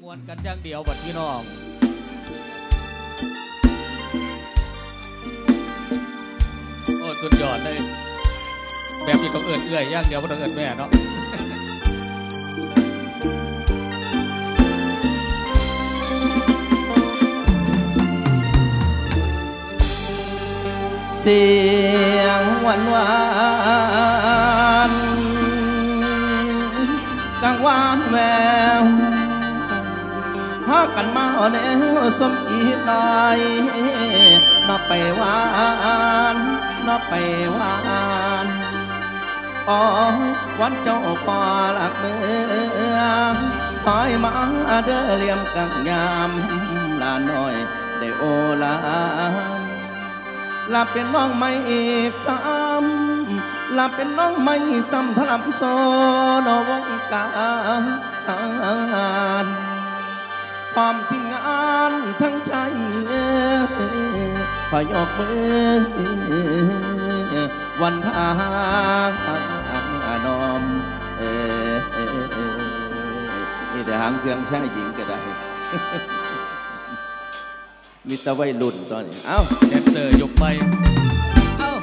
วนกันอย่างเดียวบัดพี่น้องโอ้สุดยอดเลยแบบนี้ต้องเอิดเอื่อยอย่างเดียวไม่ต้องเอิดแม่เนาะเสียงหวานหวานกังวานแววพากันมาแนวสมอีหน่อยนอไปหวานนอไปหวานโอ้ยวันเจ้าปอหลักเมืองคอยมาเด้อเลี่ยมกังยามลาหน่อยได้โอลาลาเป็นน้องไม่อีกซ้ำลาเป็นน้องไม่ซ้ำพลัมโซนวงการพร้อมที่งานทั้งใจขอยกมือวันทางนอมนี่แต่หางเครื่องใช้หญิงก็ได้มีแต่วัยรุ่นตอนนี้เอ้าแดนเซอร์ยกไปเอ้า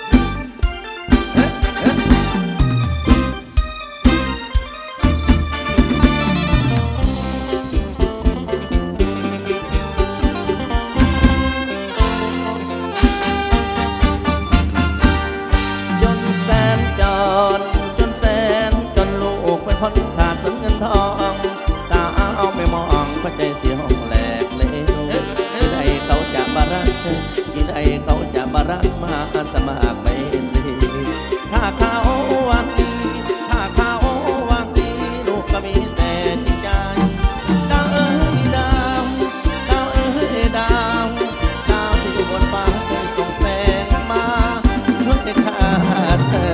จนแสนจนจนแสนจนลูกเป็นคนขาดสนเงินทองตาเอาไม่มองพระใจเสียห้องแหลกเลวที่ใดเขาจะมารักที่ใดเขาจะมารักมาสมัครไม่ตรีถ้าเขาหวังดีถ้าเขาหวังดีลูกก็มีแต่จิตใจดาวเอ้ยดาวดาวเอ้ยดาวดาวที่อยู่บนฟ้าส่งแสงมาช่วยข้าเธอ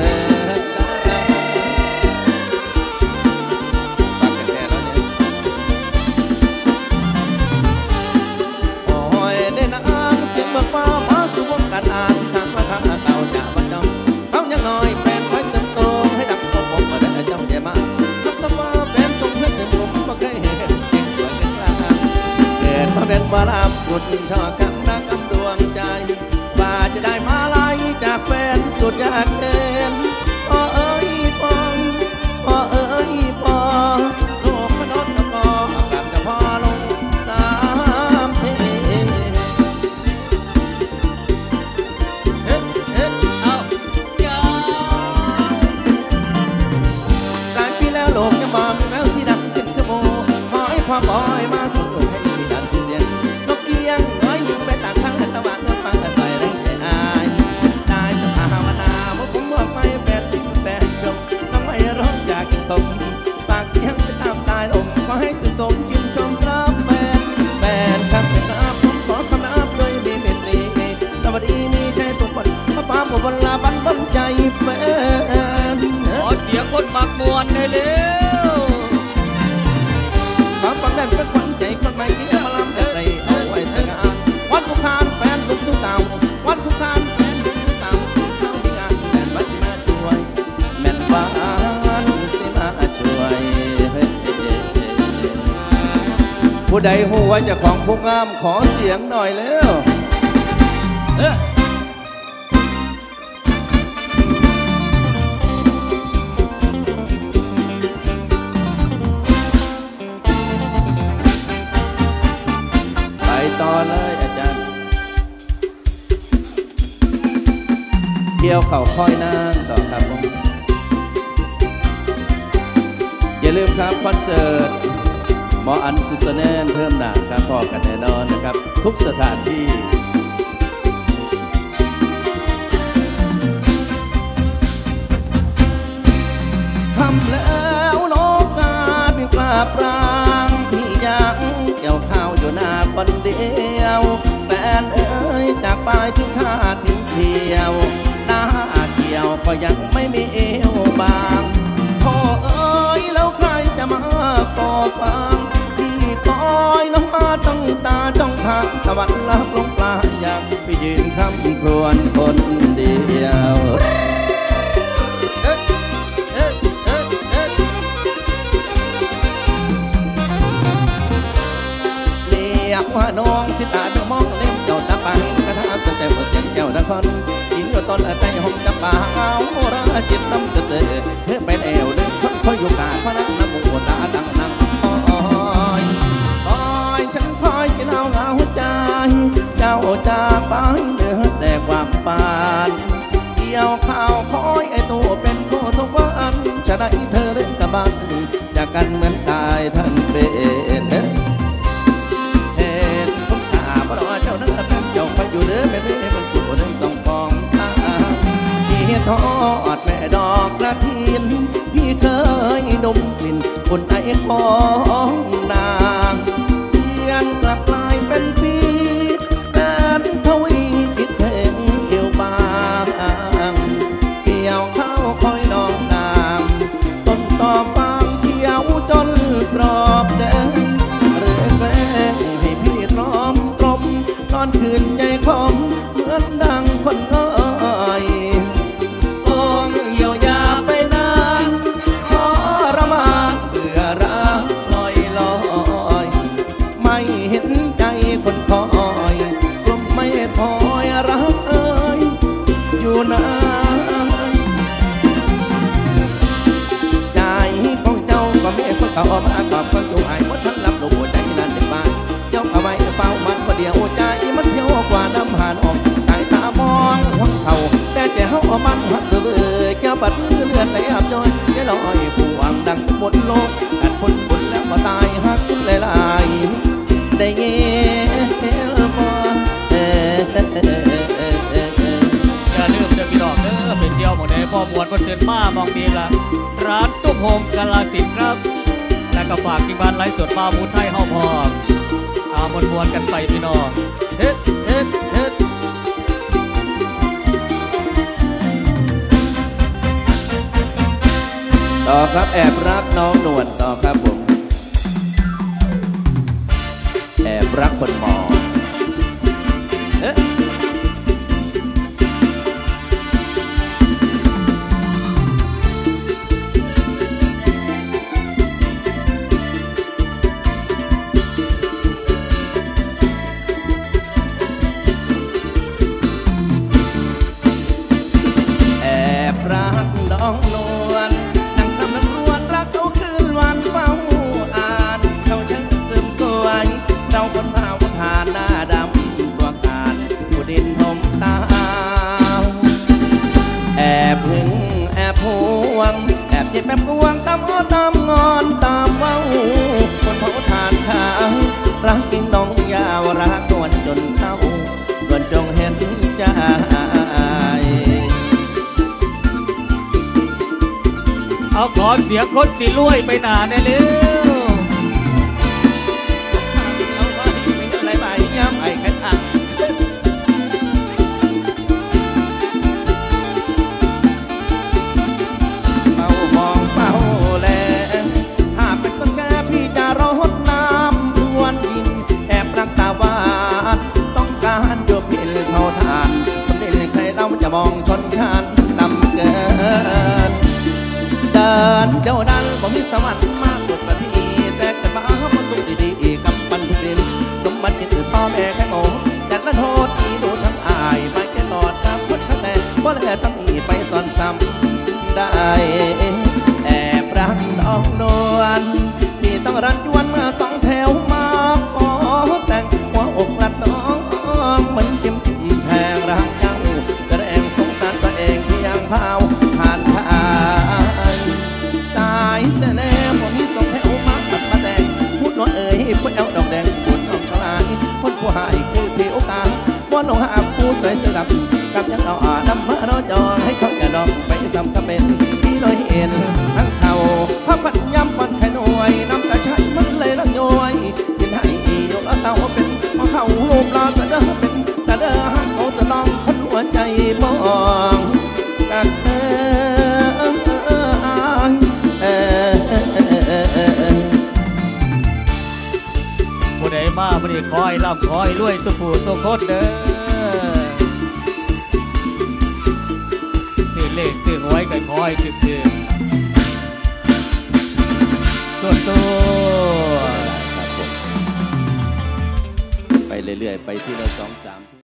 ฟ้าฟ้าสู่วงการอาสิทางมาทางเก่าจะวันจำเขายังน้อยแฟนไว้เสริมโตให้ดังโตผมมาได้จำใจมาทักตะฟ้าแฟนทรงเพื่อนถึงผมมาเคยเห็นเสียงสวยกันกลางเกิดมาเป็นวาราบุตรชอบคำรักคำดวงใจว่าจะได้มาลายจากแฟนสุดอยากเห็นพ่อเอ้ยปองพ่อเอ้ยปองโลกมนุษย์ตะกอกลับจะพอลงสามเพโลกยังบอกมีแววที่ดังขึ้นขโมขอให้พ่อคอยมาสู่ให้มีดังที่เสียงนกเอียงน้อยยิงไปต่างทางตะวันน้องฟังแต่ใส่แรงใจอายได้จะภาวนาว่าผมบอกไม่แฟนทิ้งแฟนชมน้องไม่ร้องอยากกินขมปากเสียงจะตามตายลมขอให้สุดสมชื่นชมครับแฟนครับเป็นครับผมขอคำนับด้วยมีเมตรีสวัสดีมีใจตัวคนมาฟ้าบนลาบันบนใจแฟนขอเสียงคนมักมวนได้เร็วความฝันนั้นเป็นขวัญใจคนใหม่ที่จะมาล้ำแต่ใจเอาไว้สงานวันทุกทานแฟนลุกสู้เต่าวันทุกทานแฟนลุกสู้เต่าเข้าที่งานแม่นวัดที่มาช่วยแม่นบ้านสิมาช่วยผู้ใดหัวจะของผู้งามขอเสียงหน่อยแล้วต่อเลยอาจารย์เกี่ยวเข่าค่อยนั่งต่อครับผมอย่าลืมครับคอนเสิร์ตหมออันสุสแนนเพิ่มหนักครับพอกันแน่นอนนะครับทุกสถานที่ทำแล้วโลกาบินกราบรางที่ยังเกี่ยวข้าวอยู่หน้าคนเดียวแฟนเอ้ยจากปลายถึงท่าถึงเที่ยวหน้าเกี่ยวก็ยังไม่มีเอวบางพ่อเอ้ยแล้วใครจะมาก่อฟังที่คอยน้องมาต้องตาจ้องทางตะวันลับลงปลาอยากไปยืนคำครวญคนเดียวว่าน้องสิตาเดือมองเล่มเจ้าตาปังกระทำแต่หมดเจ็บเจ้าตะคอนกินอยู่ต้นใจห้องจะป่าเอาราจิตน้ำเตอเพื่อไปแอวเดินคนคอยอยู่กาพระนักน้ำมูตาดังนังคอยฉันคอยกินเอาเหงาใจเจ้าจากไปเดือแต่ความฝันเกี่ยวข้าวคอยไอตัวเป็นโคทุกวันจะได้เธอเล่นกับบ้านจากกันเหมือนตายทั้งเป็นเห็นผมขาบรอเจ้านั้นเป็นเจ้าไปอยู่เด้อแม่เด้มันสู่เด้อต้องฟองทางที่ทอดแม่ดอกกระถินพี่เคยดมกลิ่นคนไอของนางเปลี่ยนกลับกลายเป็นปีแสนทวีคิดเพลงเกี่ยวบางเกี่ยวข้าวคอยน้องนางต้นต่อฟางเขียวจนกรอบแดงเรือแสงให้พี่ตรอมกลมนอนคืนใจคมเหมือนดังคนง่อยคงเยียวยาไปนานขอระมานเพื่อรักลอยลอยไม่เห็นใจคนคอยกลุ่มไม่ถอยรักเอ่ยอยู่นานใจของเจ้าก็ไม่คนเขามาตอบฟังอยู่ไอ้ว่าทั้งรับลูกหัวใจนั่นเด็กบ้านเจ้าเอาไว้เฝ้ามันคนเดียวใจมันเที่ยวกว่าน้ำหานออกสายตามองหัวเขาแต่ใจเขาเอามันหักเบื่อแก้วปัดเลือดไหลอาบย้อยจะลอยผู้หวังดังบนโลกกัดคนบนแล้วก็ตายหักหลายได้เงี้ยบ่อย่าลืมเด้อพี่น้องเด้อเป็นเดียวหมดเลยพ่อมวลคนเดินมามองดีละร้านตุ้มโฮมกาลสินครับและก็ฝากที่บ้านไลฟ์สดมาบูไทยเฮาพอมวนกันไปพี่น้องเฮ็ดต่อครับแอบรักน้องนวลต่อครับผมแอบรักคนมองแม่พวงตามอ้อตามงอนตามเว้าคนเผาทานขาวรักกิ่งน้องยาวรักนวลจนเศร้าดวนจงเห็นใจเอาขอเสียงคนตีลุยไปหนาได้เร็วเอาว่าที่เป็นอะไรไปย้ำไอ้แค่ทักมองชนชั้นต่ำเกินเดินเจ้าดันบ่มีสวรรค์มากกว่าพี่แต่เกิดมาเพราะตุ้งดีๆกับปันทุดินสมบัติที่พ่อแม่แค่โง่แต่ละโทษที่ดูทั้งอายไม่แค่ตอดกับคนข้างในเพราะแล้วทำอีไปซ่อนซ้ำได้แอบรักน้องนวลที่ต้องรันยวนมาสองแถวมาขอแต่งหัวอกรัดน้องเหมือนจิ้มแทงรักยังเผาผ่านทางสายแต่แน่ผมมีส่งแถวมาตัดมาแต่งพูดน้อยเอ๋ยพูดเอาดอกแดงพูดน้องกลายคนผู้หายคือผิวตาว่าน้องหาผู้สวยเสือกับยังเอาดำมาเราจองให้เขาแก่ดอกไปซ้ำก็เป็นที่เราเห็นทั้งเขาพักพันย้ำวันไข่หน่วยน้ำตาใช้มันเลยรังย้อยยินให้ยกเอาเป็นมาเข้ารูปรอจะเด้อเป็นจะเด้อหักเขาจะลองคนหัวใจมองกันผู้ใดมาผู้ใดคอยร่ำคอยรวยสุขสุขโคตรเด้อตื่นเลขตื่นไว้กันคอยตื่นส่วนตัวเรื่อยๆไปที่ละ2-3